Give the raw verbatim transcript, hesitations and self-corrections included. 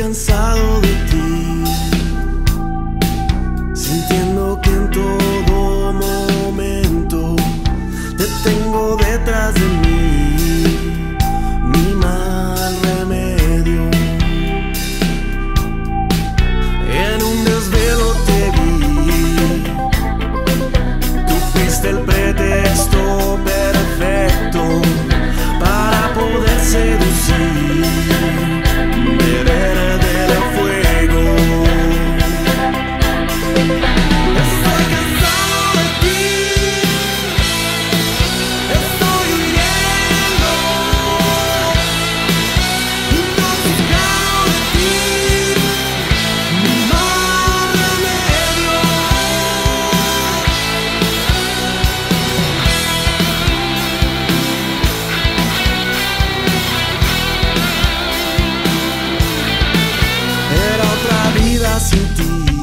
cansado de ti, sintiendo que en todo momento te tengo detrás de mí, mi mal remedio. En un desvelo te vi, tú fuiste el pretexto perfecto para poder seducir, beber del fuego. Estoy cansado de ti, estoy huyendo, intoxicado de ti, mi mal remedio. Era otra vida sin ti,